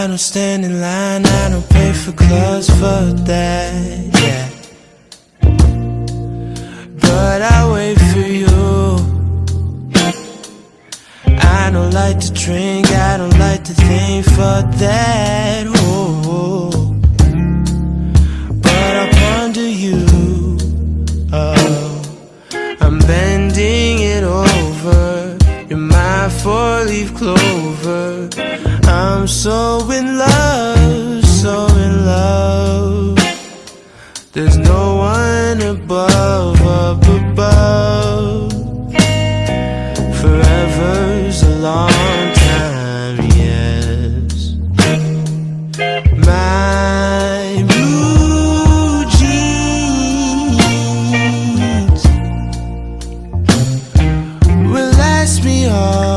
don't stand in line, I don't pay for clubs for that, yeah. But I wait for you. I don't like to drink, I don't like to think for that, oh. But I ponder you, oh. I'm bending it over. You're my four-leaf clover. I'm so in love, so in love. There's no one above, up above. Forever's a long time, yes. My blue jeans will last me all